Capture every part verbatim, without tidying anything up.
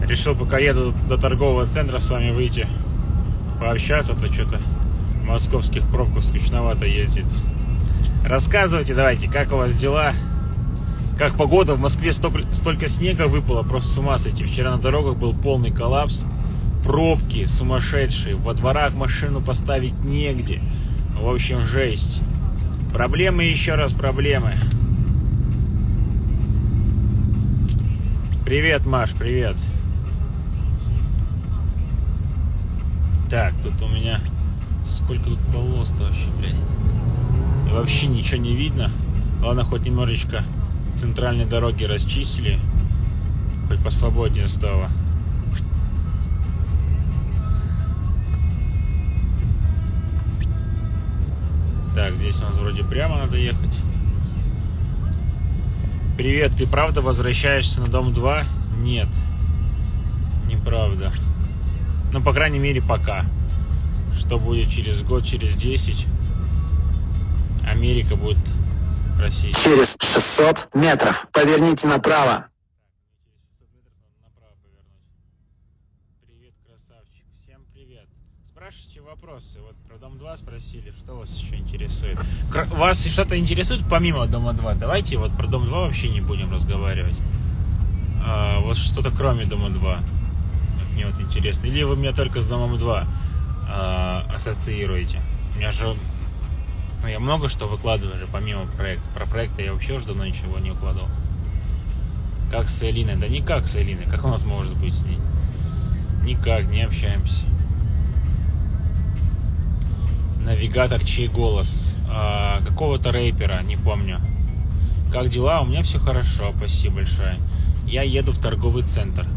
Решил, пока еду до торгового центра, с вами выйти пообщаться, а то что-то в московских пробках скучновато ездить. Рассказывайте, давайте, как у вас дела? Как погода? В Москве столько, столько снега выпало, просто с ума сойти. Вчера на дорогах был полный коллапс. Пробки сумасшедшие. Во дворах машину поставить негде. В общем, жесть. Проблемы, еще раз проблемы. Привет, Маш, привет. Так, тут у меня... Сколько тут полос-то вообще, блядь. И вообще ничего не видно. Ладно, хоть немножечко центральные дороги расчистили. Хоть посвободнее стало. Так, здесь у нас вроде прямо надо ехать. Привет, ты правда возвращаешься на дом два? Нет. Неправда. Ну, по крайней мере, пока. Что будет через год, через десять? Америка будет просить. Через шестьсот метров поверните направо. Привет, красавчик. Всем привет. Спрашивайте вопросы. Вот про дом два спросили. Что вас еще интересует? Вас что-то интересует помимо дома два? Давайте вот про дом два вообще не будем разговаривать. А, вот что-то кроме дома два. Мне вот интересно. Или вы меня только с домом два а, ассоциируете? У меня же... Ну, я много что выкладываю же, помимо проекта. Про проекта я вообще уже давно ничего не укладывал. Как с Элиной? Да никак с Элиной. Как у нас может быть с ней? Никак, не общаемся. Навигатор, чей голос? А, какого-то рэпера, не помню. Как дела? У меня все хорошо, спасибо большое. Я еду в торговый центр.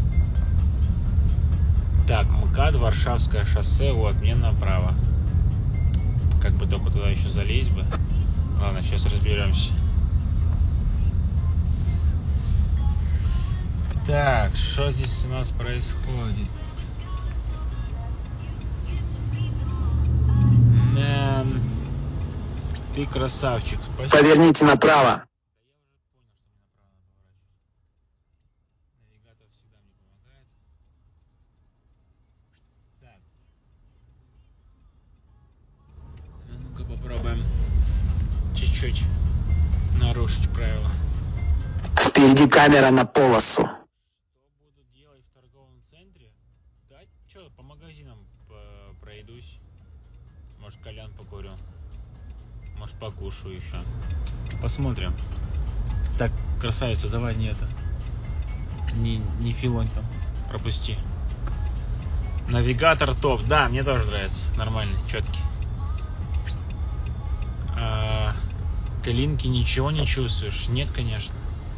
Так, МКАД, Варшавское шоссе, вот, мне направо. Как бы только туда еще залезть бы. Ладно, сейчас разберемся. Так, что здесь у нас происходит? Эм, ты красавчик, спасибо. Поверните направо. Попробуем чуть-чуть нарушить правила. Впереди камера на полосу. Что буду делать в торговом центре? Да, что, по магазинам пройдусь. Может, кальян покурю. Может, покушаю еще. Посмотрим. Так, красавица, давай не это. Не, не филонь там. Пропусти. Навигатор топ. Да, мне тоже нравится. Нормальный, четкий. А, ты, Линки, ничего не чувствуешь? Нет, конечно.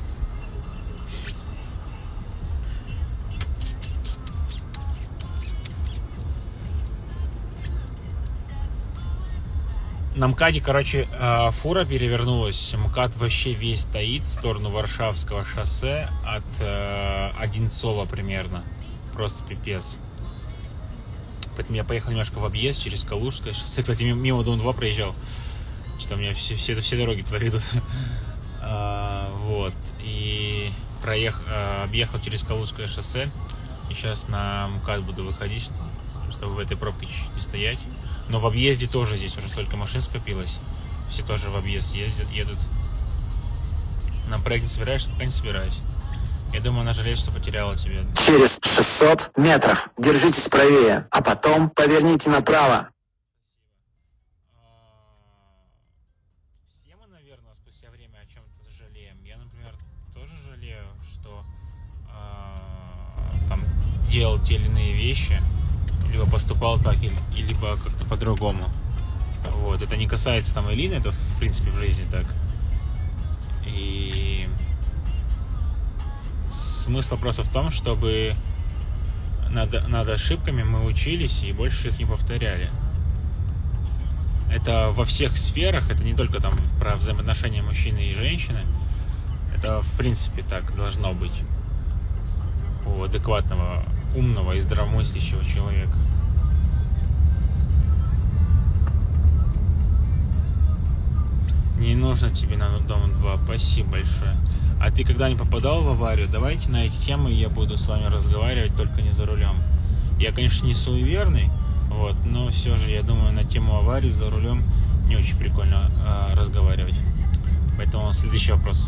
На МКАДе, короче, фура перевернулась. МКАД вообще весь стоит в сторону Варшавского шоссе от Одинцова примерно. Просто пипец. Поэтому я поехал немножко в объезд через Калужское шоссе. Кстати, мимо дом два проезжал. Что-то у меня все, все, все дороги туда ведут. а, вот. И проехал, объехал через Калужское шоссе. И сейчас на МКАД буду выходить, чтобы в этой пробке чуть-чуть не стоять. Но в объезде тоже здесь уже столько машин скопилось. Все тоже в объезд ездят, едут. На проект не собираешься? Пока не собираюсь. Я думаю, она жалеет, что потеряла тебя. Через шестьсот метров держитесь правее, а потом поверните направо. Все мы, наверное, спустя время о чем-то жалеем. Я, например, тоже жалею, что э, там делал те или иные вещи, либо поступал так, либо как-то по-другому. Вот. Это не касается там Элины, это в принципе в жизни так. И смысл просто в том, чтобы над, над ошибками мы учились и больше их не повторяли. Это во всех сферах, это не только там про взаимоотношения мужчины и женщины. Это в принципе так должно быть у адекватного, умного и здравомыслящего человека. Не нужно тебе на дом два. Спасибо большое. А ты когда-нибудь попадал в аварию? Давайте на эти темы я буду с вами разговаривать, только не за рулем. Я, конечно, не суеверный, вот, но все же, я думаю, на тему аварии за рулем не очень прикольно э, разговаривать. Поэтому следующий вопрос.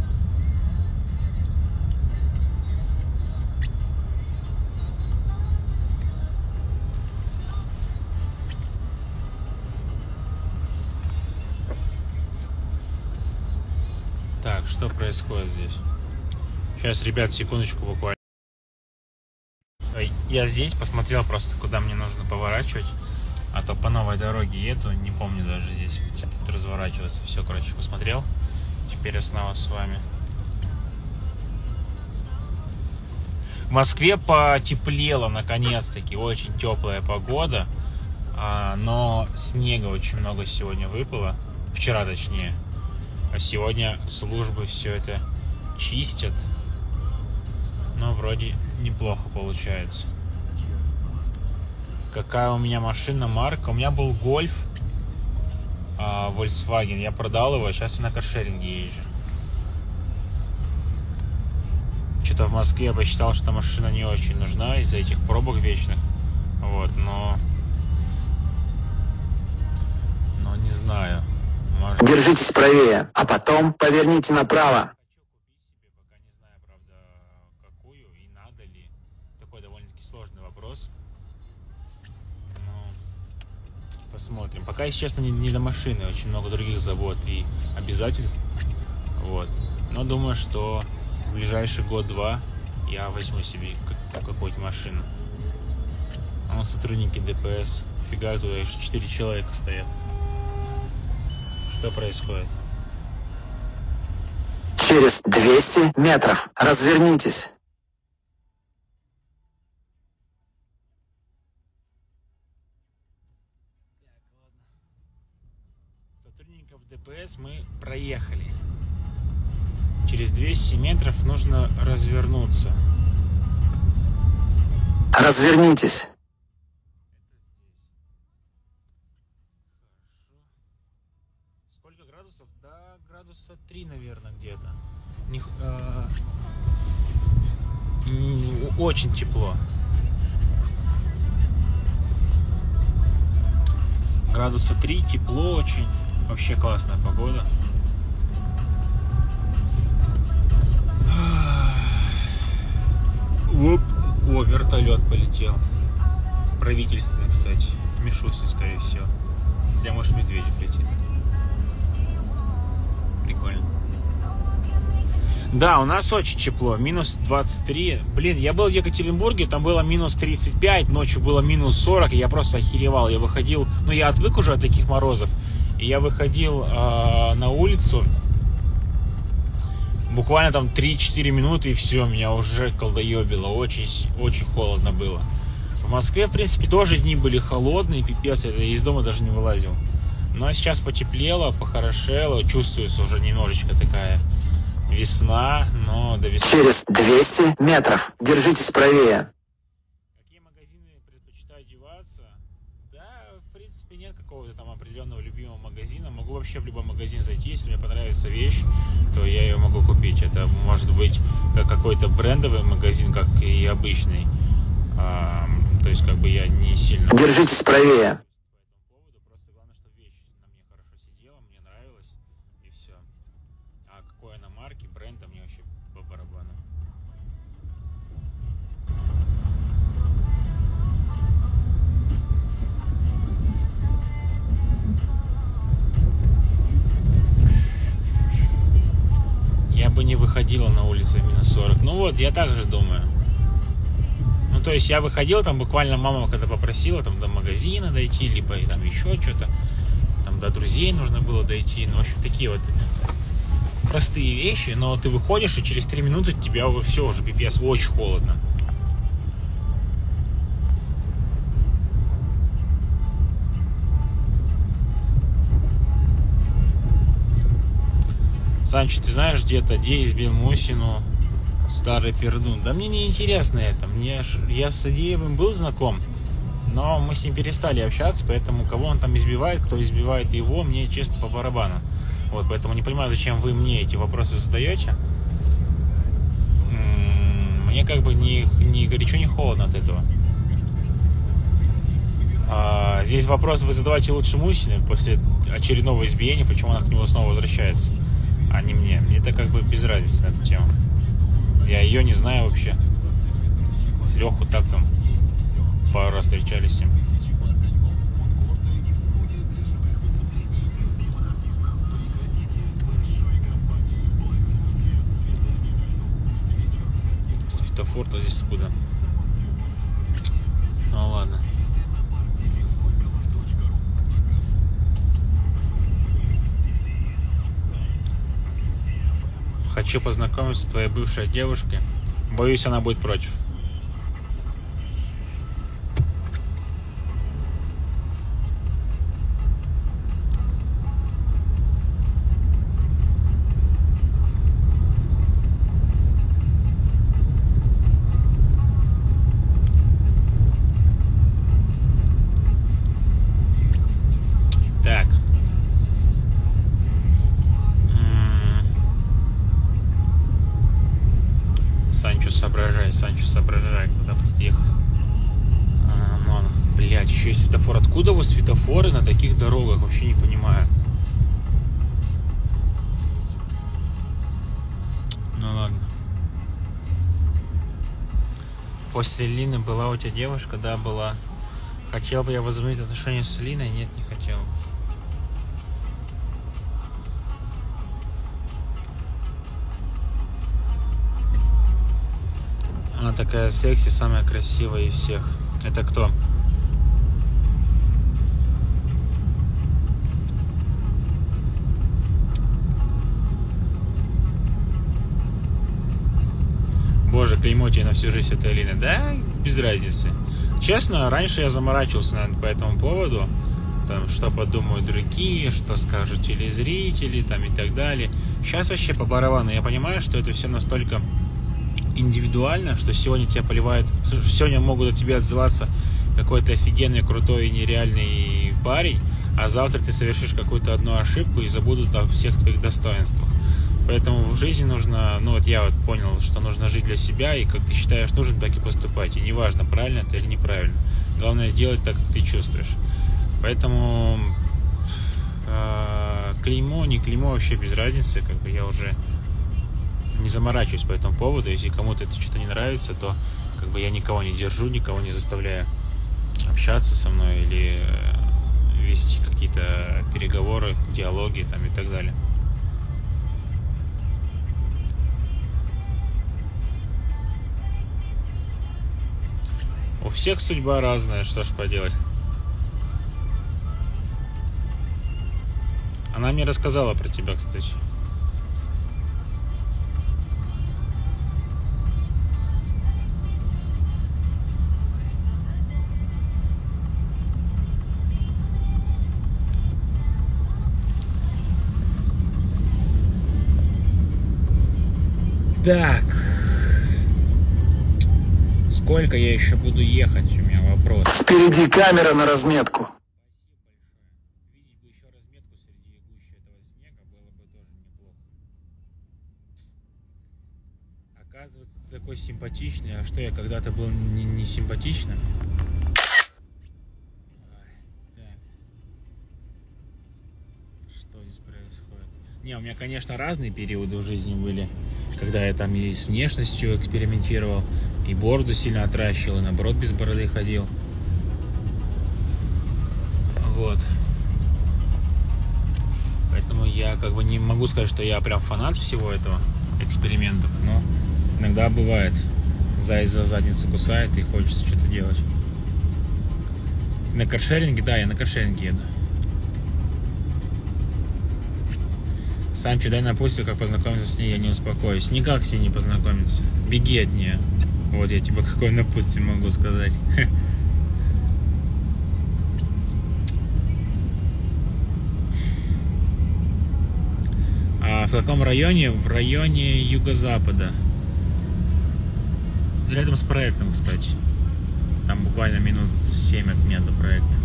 Так, что происходит здесь? Сейчас, ребят, секундочку буквально. Я здесь посмотрел просто, куда мне нужно поворачивать. А то по новой дороге еду, не помню даже здесь, где тут разворачиваться. Все, короче, посмотрел. Теперь я снова с вами. В Москве потеплело, наконец-таки. Очень теплая погода. Но снега очень много сегодня выпало. Вчера, точнее. А сегодня службы все это чистят. Но вроде неплохо получается. Какая у меня машина, марка? У меня был Гольф а, Volkswagen. Я продал его, сейчас я на каршеринге езжу. Что-то в Москве я посчитал, что машина не очень нужна из-за этих пробок вечных. Вот, но... Но не знаю. Может... Держитесь правее, а потом поверните направо. Пока не знаю, правда, какую и надо ли. Такой довольно-таки сложный вопрос. Но посмотрим. Пока, если честно, не, не до машины. Очень много других забот и обязательств. Вот. Но думаю, что в ближайший год-два я возьму себе какую-нибудь машину. А вон сотрудники ДПС. Фига, туда еще четыре человека стоят. Что происходит? Через двести метров развернитесь. Сотрудников ДПС мы проехали. Через двести метров нужно развернуться. Развернитесь. Сколько градусов? Да, градуса три, наверное, где-то. Не, э, не, очень тепло. Градуса три, тепло очень. Вообще классная погода. Оп. О, вертолет полетел. Правительственный, кстати. Мишустин, скорее всего. Хотя, может, Медведев летит. Прикольно. Да, у нас очень тепло. Минус двадцать три. Блин, я был в Екатеринбурге, там было минус тридцать пять, ночью было минус сорок, и я просто охеревал. Я выходил, ну я отвык уже от таких морозов, и я выходил э, на улицу, буквально там три-четыре минуты, и все, меня уже колдоебило. Очень, очень холодно было. В Москве, в принципе, тоже дни были холодные, пипец, я из дома даже не вылазил. Но сейчас потеплело, похорошело, чувствуется уже немножечко такая весна, но до весны... Через двести метров держитесь правее. Какие магазины предпочитаю одеваться? Да, в принципе, нет какого-то там определенного любимого магазина. Могу вообще в любой магазин зайти, если мне понравится вещь, то я ее могу купить. Это может быть как какой-то брендовый магазин, как и обычный. А, то есть, как бы я не сильно... Держитесь правее. Просто главное, чтобы вещь на мне хорошо сидела, мне нравилась, и все. А какой она марки, бренд, а мне вообще по барабану. Я бы не выходила на улицу в минус сорок. Ну вот, я так же думаю. Ну, то есть я выходил, там буквально мама когда попросила там до магазина дойти, либо там еще что-то, там до друзей нужно было дойти. Ну, в общем, такие вот простые вещи, но ты выходишь, и через три минуты тебя уже все, уже пипец, очень холодно. Санчо, ты знаешь где-то, где избил Мусину старый пердун? Да мне не интересно это. Мне, я с Адеевым был знаком, но мы с ним перестали общаться, поэтому кого он там избивает, кто избивает его, мне честно по барабану. Вот, поэтому не понимаю, зачем вы мне эти вопросы задаете. мне как бы ни, ни горячо, ни холодно от этого. А, здесь вопрос вы задавайте лучше Мусине после очередного избиения, почему она к нему снова возвращается, а не мне. Мне это как бы без разницы на эту тему. Я ее не знаю вообще. С Леху так там пару раз встречались с ним. Светофор-то здесь откуда? Ну ладно. Хочу познакомиться с твоей бывшей девушкой. Боюсь, она будет против. Так. Санчо, соображай, Санчо, соображай, куда будет ехать. А, ну, блядь, еще и светофор. Откуда вы светофоры на таких дорогах? Вообще не понимаю. Ну ладно. После Лины была у тебя девушка? Да, была. Хотел бы я возобновить отношения с Линой? Нет, не хотел. Она такая секси, самая красивая из всех. Это кто? Боже, клеймо тебе на всю жизнь этой Алины. Да, без разницы. Честно, раньше я заморачивался, наверное, по этому поводу. Там, что подумают другие, что скажут телезрители, там и так далее. Сейчас вообще по барабану. Я понимаю, что это все настолько индивидуально, что сегодня тебя поливают, сегодня могут о тебе отзываться какой-то офигенный, крутой и нереальный парень, а завтра ты совершишь какую-то одну ошибку и забудут о всех твоих достоинствах. Поэтому в жизни нужно, ну вот я вот понял, что нужно жить для себя, и как ты считаешь нужным, так и поступать. И неважно, правильно это или неправильно. Главное делать так, как ты чувствуешь. Поэтому э, клеймо, не клеймо, вообще без разницы, как бы я уже не заморачиваюсь по этому поводу. Если кому-то это что-то не нравится, то как бы я никого не держу, никого не заставляю общаться со мной или вести какие-то переговоры, диалоги там и так далее. У всех судьба разная, что ж поделать. Она мне рассказала про тебя, кстати. Так. Сколько я еще буду ехать? У меня вопрос. Впереди камера на разметку. Видеть бы еще разметку среди гущи этого снега было бы тоже неплохо. Оказывается, ты такой симпатичный. А что, я когда-то был не, не симпатичным? Что здесь происходит? Не, у меня, конечно, разные периоды в жизни были, когда я там и с внешностью экспериментировал, и бороду сильно отращивал, и наоборот без бороды ходил. Вот. Поэтому я как бы не могу сказать, что я прям фанат всего этого, экспериментов, но иногда бывает. Заяц за задницу кусает и хочется что-то делать. На каршеринге? Да, я на каршеринге еду. Санчо, дай напутствие, как познакомиться с ней, я не успокоюсь. Никак с ней не познакомиться. Беги от нее. Вот я тебе какое напутствие могу сказать. А в каком районе? В районе юго-запада. Рядом с проектом, кстати. Там буквально минут семь от меня до проекта.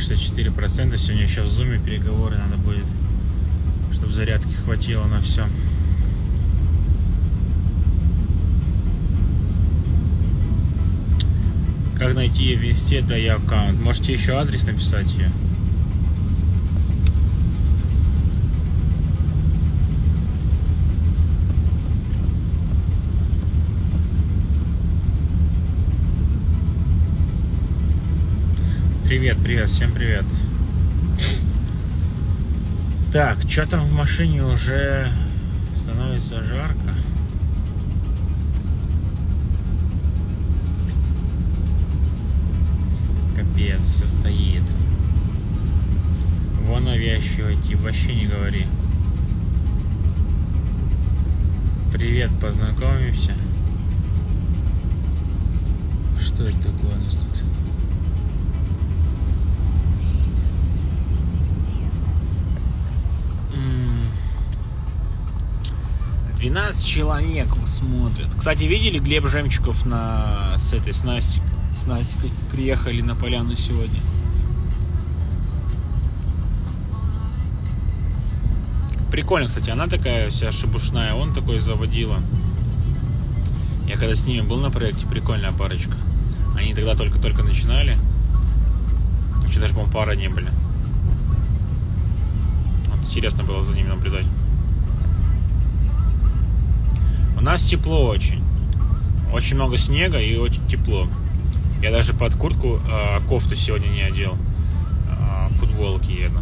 шестьдесят четыре процента. Сегодня еще в зуме переговоры надо будет, чтобы зарядки хватило на все. Как найти ее в инсте, да, я аккаунт. Можете еще адрес написать ее. Привет, привет, всем привет. Так, что там в машине уже становится жарко. Капец, все стоит. Вон навязчивый тип, вообще не говори. Привет, познакомимся. Что это такое у нас тут? двенадцать человек смотрят. Кстати, видели, Глеб Жемчугов на, с этой с Настей, с Настей приехали на поляну сегодня. Прикольно, кстати, она такая вся шебушная, он такой заводила. Я когда с ними был на проекте, прикольная парочка. Они тогда только-только начинали. Еще даже, по-моему, пара не были. Вот, интересно было за ними наблюдать. У нас тепло очень. Очень много снега и очень тепло. Я даже под куртку э, кофту сегодня не одел. Э, в футболке еду.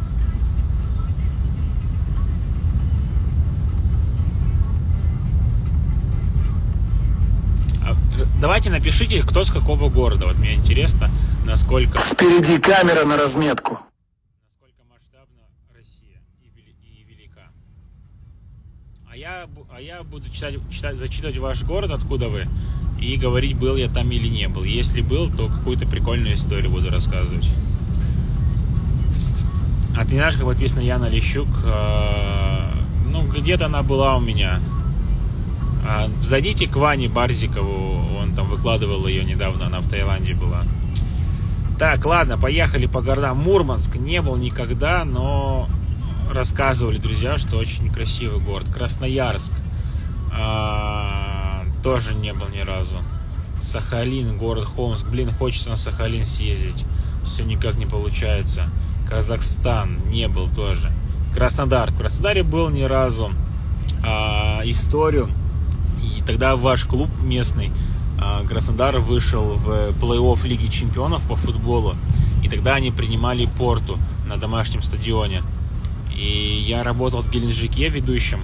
А, давайте напишите, кто с какого города. Вот мне интересно, насколько... Впереди камера на разметку. Насколько масштабна Россия и, вели... и велика. А я, а я буду читать, читать, зачитывать ваш город, откуда вы, и говорить, был я там или не был. Если был, то какую-то прикольную историю буду рассказывать. А ты знаешь, как подписана Яна Лещук? Ну, где-то она была у меня. Зайдите к Ване Барзикову, он там выкладывал ее недавно, она в Таиланде была. Так, ладно, поехали по городам. Мурманск не был никогда, но... рассказывали друзья, что очень красивый город. Красноярск а, тоже не был ни разу. Сахалин, город Хомск. Блин, хочется на Сахалин съездить. Все никак не получается. Казахстан не был тоже. Краснодар. В Краснодаре был ни разу. А, историю. И тогда ваш клуб местный а, Краснодар вышел в плей-офф Лиги Чемпионов по футболу. И тогда они принимали Порту на домашнем стадионе. И я работал в Геленджике ведущим,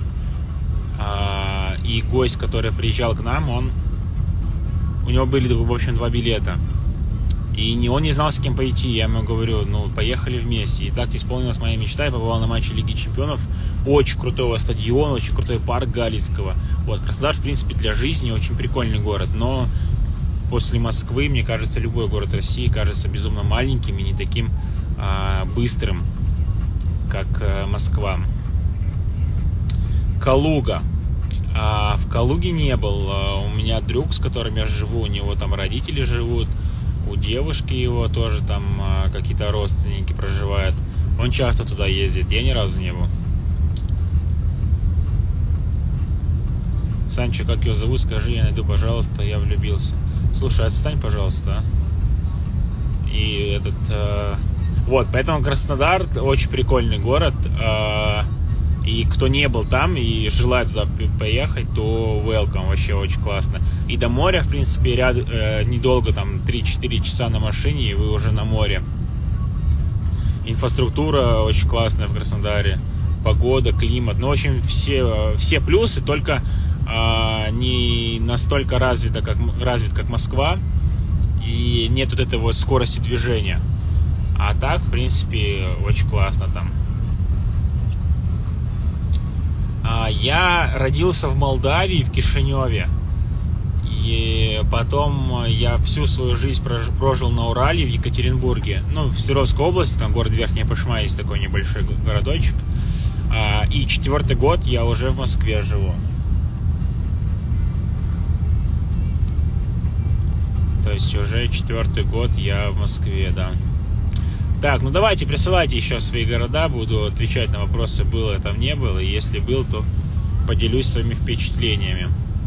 и гость, который приезжал к нам, он, у него были, в общем, два билета. И не, он не знал, с кем пойти. Я ему говорю, ну, поехали вместе. И так исполнилась моя мечта. Я побывал на матче Лиги Чемпионов. Очень крутого стадиона, очень крутой парк Галицкого. Вот, Краснодар, в принципе, для жизни очень прикольный город. Но после Москвы, мне кажется, любой город России кажется безумно маленьким и не таким а, быстрым, как Москва. Калуга. А в Калуге не был. У меня друг, с которым я живу, у него там родители живут, у девушки его тоже там какие-то родственники проживают. Он часто туда ездит. Я ни разу не был. Санчо, как ее зовут? Скажи, я найду, пожалуйста, я влюбился. Слушай, отстань, пожалуйста. И этот... Вот, поэтому Краснодар очень прикольный город, э, и кто не был там и желает туда поехать, то welcome, вообще очень классно. И до моря, в принципе, ряд, э, недолго, там три-четыре часа на машине, и вы уже на море. Инфраструктура очень классная в Краснодаре, погода, климат, ну, в общем, все, все плюсы, только э, не настолько развита, как, развит, как Москва, и нет вот этой вот скорости движения. А так, в принципе, очень классно там. Я родился в Молдавии, в Кишиневе. И потом я всю свою жизнь прожил на Урале, в Екатеринбурге. Ну, в Свердловской области, там город Верхняя Пышма, есть такой небольшой городочек. И четвертый год я уже в Москве живу. То есть уже четвертый год я в Москве, да. Так, ну давайте, присылайте еще свои города, буду отвечать на вопросы, было там, не было. И если был, то поделюсь своими впечатлениями.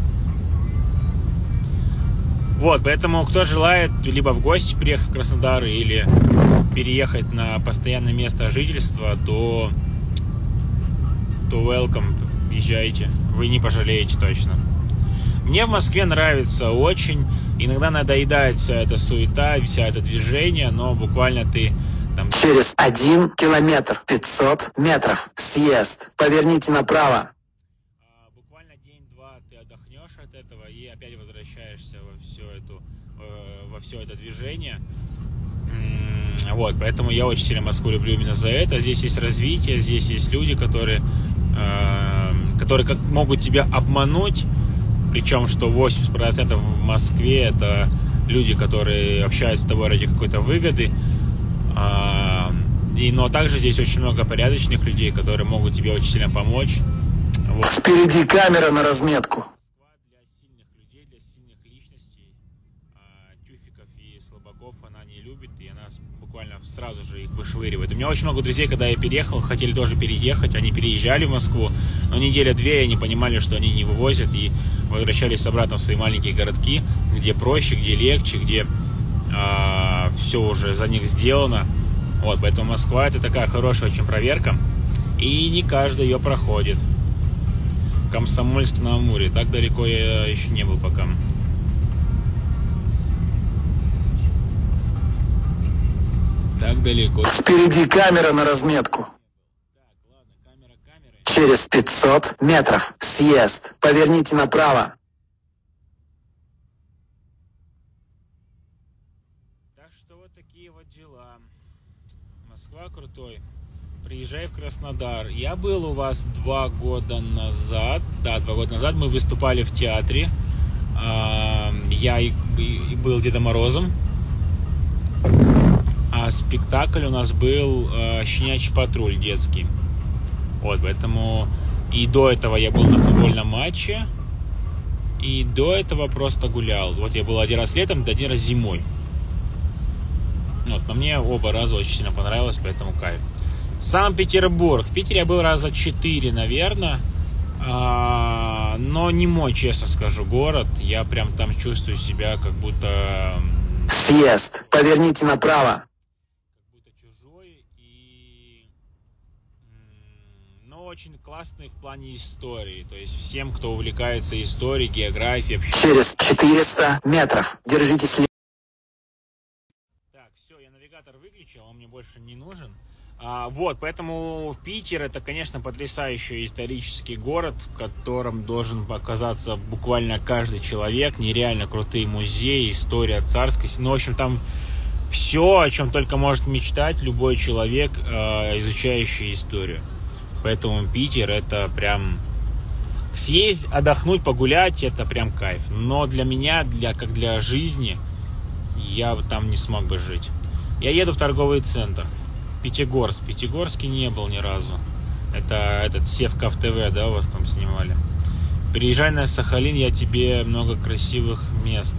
Вот, поэтому, кто желает либо в гости приехать в Краснодар, или переехать на постоянное место жительства, то, то welcome, езжайте, вы не пожалеете точно. Мне в Москве нравится очень, иногда надоедает вся эта суета, вся это движение, но буквально ты там... Через один километр пятьсот метров съезд, поверните направо. Буквально день-два ты отдохнешь от этого и опять возвращаешься во все, эту, во все это движение. Вот, поэтому я очень сильно Москву люблю именно за это. Здесь есть развитие, здесь есть люди, которые, которые как могут тебя обмануть. Причем, что восемьдесят процентов в Москве это люди, которые общаются с тобой ради какой-то выгоды. И, но также здесь очень много порядочных людей, которые могут тебе очень сильно помочь. Вот. Впереди камера на разметку. Для сильных людей, для сильных личностей, тюфиков и слабаков она не любит, и она буквально сразу же их вышвыривает. У меня очень много друзей, когда я переехал, хотели тоже переехать, они переезжали в Москву, но неделя-две они понимали, что они не вывозят, и возвращались обратно в свои маленькие городки, где проще, где легче, где э, все уже за них сделано. Вот, поэтому Москва — это такая хорошая очень проверка, и не каждый ее проходит. Комсомольск-на-Амуре, так далеко я еще не был пока. Так далеко. Впереди камера на разметку. Так, ладно, камера камерой. Через пятьсот метров съезд, поверните направо. Так что вот такие вот дела. Москва крутой. Приезжай в Краснодар. Я был у вас два года назад. Да, два года назад мы выступали в театре. Я и был Дедом Морозом. А спектакль у нас был «Щенячий патруль» детский. Вот, поэтому... И до этого я был на футбольном матче. И до этого просто гулял. Вот я был один раз летом, один раз зимой. Вот, но мне оба раза очень сильно понравилось, поэтому кайф. Санкт-Петербург. В Питере я был раза четыре, наверное. А, но не мой, честно скажу, город. Я прям там чувствую себя как будто... Съезд. Поверните направо. Как будто чужой. И... Но очень классный в плане истории. То есть всем, кто увлекается историей, географией... Через четыреста метров. Держитесь левее. Так, все, я навигатор выключил, он мне больше не нужен. А, вот, поэтому Питер — это, конечно, потрясающий исторический город, в котором должен оказаться буквально каждый человек. Нереально крутые музеи, история царской. Ну, в общем, там все, о чем только может мечтать любой человек, э, изучающий историю. Поэтому Питер — это прям... Съездить, отдохнуть, погулять — это прям кайф. Но для меня, для, как для жизни, я там не смог бы жить. Я еду в торговый центр. Пятигорск. В Пятигорске не был ни разу. Это этот Севков ТВ, да, у вас там снимали. Приезжай на Сахалин, я тебе много красивых мест.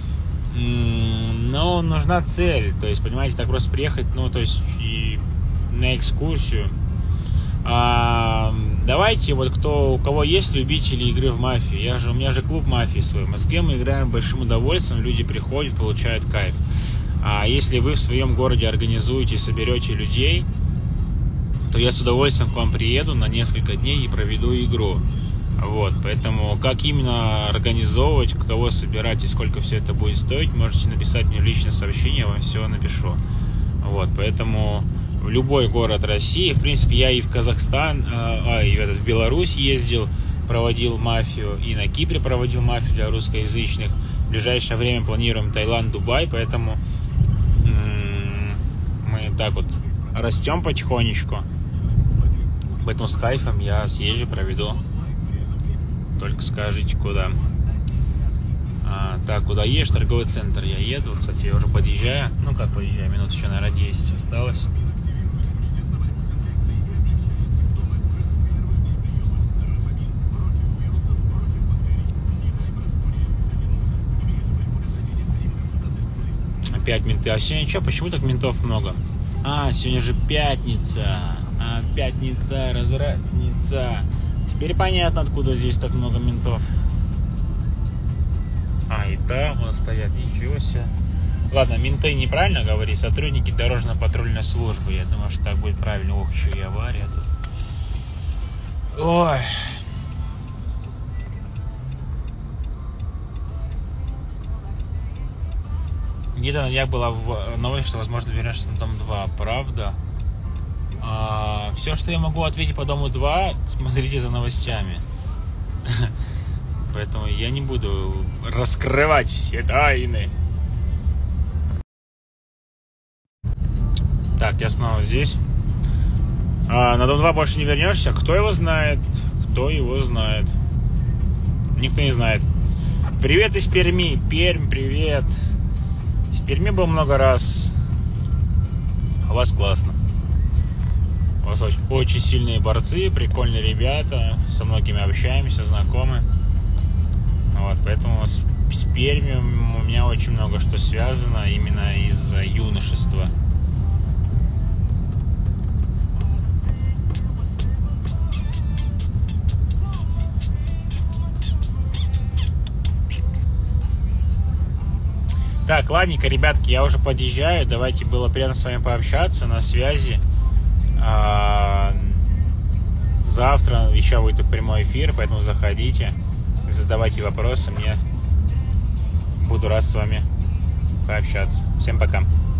Но нужна цель. То есть, понимаете, так просто приехать, ну, то есть, и на экскурсию. А, давайте, вот кто, у кого есть любители игры в мафию. Я же, у меня же клуб мафии свой. В Москве мы играем большим удовольствием. Люди приходят, получают кайф. А если вы в своем городе организуете, соберете людей, то я с удовольствием к вам приеду на несколько дней и проведу игру. Вот, поэтому как именно организовывать, кого собирать и сколько все это будет стоить, можете написать мне в личное сообщение, я вам все напишу. Вот, поэтому в любой город России, в принципе, я и в Казахстан, а, и в, этот, в Беларусь ездил, проводил мафию, и на Кипре проводил мафию для русскоязычных. В ближайшее время планируем Таиланд, Дубай, поэтому мы так вот растем потихонечку. Поэтому с кайфом я съезжу, проведу. Только скажите, куда. А, так, куда едешь? Торговый центр я еду. Кстати, я уже подъезжаю. Ну как подъезжаю? Минут еще, наверное, десять осталось. Опять менты. А сегодня что? Почему так ментов много? А, сегодня же пятница. А, пятница, развратница. Теперь понятно, откуда здесь так много ментов. А, и там вон стоят, ничего себе. Ладно, менты неправильно говори, сотрудники дорожно-патрульной службы. Я думаю, что так будет правильно. Ох, еще и авария тут. Ой. Где-то на днях была новость, что, возможно, вернешься на Дом два. Правда? А, все, что я могу ответить по Дому два, смотрите за новостями. Поэтому я не буду раскрывать все тайны. Так, я снова здесь. А, на Дом два больше не вернешься? Кто его знает? Кто его знает? Никто не знает. Привет из Перми. Пермь, привет. В Перми был много раз. У вас классно. У вас очень, очень сильные борцы, прикольные ребята. Со многими общаемся, знакомы. Вот, поэтому с, с Пермью у меня очень много что связано именно из юношества. Так, ладненько, ребятки, я уже подъезжаю. Давайте, было приятно с вами пообщаться. На связи. А, завтра еще будет прямой эфир, поэтому заходите, задавайте вопросы. Мне буду рад с вами пообщаться. Всем пока.